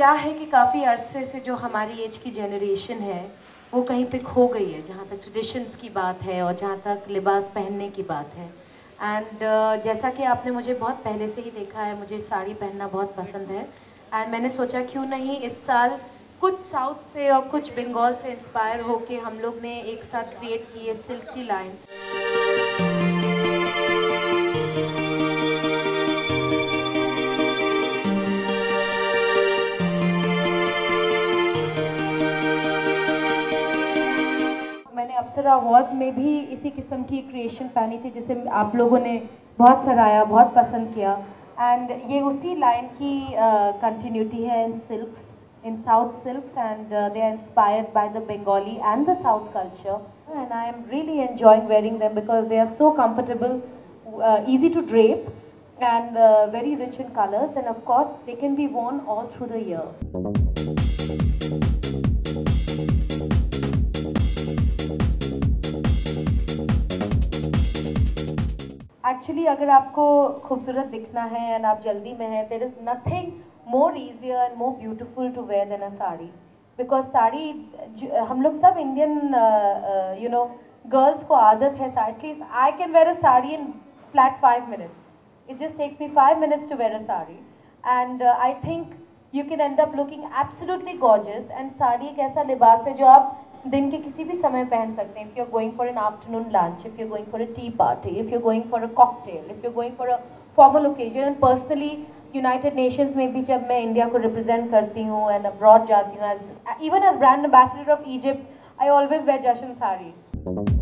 क्या है कि काफ़ी अरसे से जो हमारी एज की जनरेशन है वो कहीं पे खो गई है, जहाँ तक ट्रेडिशंस की बात है और जहाँ तक लिबास पहनने की बात है। एंड जैसा कि आपने मुझे बहुत पहले से ही देखा है, मुझे साड़ी पहनना बहुत पसंद है। एंड मैंने सोचा क्यों नहीं इस साल कुछ साउथ से और कुछ बंगाल से इंस्पायर होके हम लोग ने एक साथ क्रिएट की है सिल्क की लाइन। मैंने अप्सरा अवार्ड्स में भी इसी किस्म की क्रिएशन पहनी थी जिसे आप लोगों ने बहुत सराहा, बहुत पसंद किया। एंड ये उसी लाइन की कंटिन्यूटी है in silks, in South silks, and they are inspired by the Bengali and the South culture, and I am really enjoying wearing them because they are so comfortable, easy to drape, and very rich in colors, and of course they can be worn all through the year. Actually, अगर आपको खूबसूरत दिखना है and आप जल्दी में हैं, there is nothing more easier and more beautiful to wear than a sari, because sari हम लोग सब इंडियन गर्ल्स को आदत है, at least I can wear a sari in flat 5 minutes. It just takes me 5 minutes to wear a sari, and I think you can end up looking absolutely gorgeous. And sari एक ऐसा लिबास है जो आप दिन के किसी भी समय पहन सकते हैं. If you're going for an afternoon lunch, if you're going for a tea party, if you're going for a cocktail, if you're going for a formal occasion. And personally, United Nations में भी जब मैं India को represent करती हूँ and abroad जाती हूँ, even as brand ambassador of Egypt, I always wear Jashan sarees.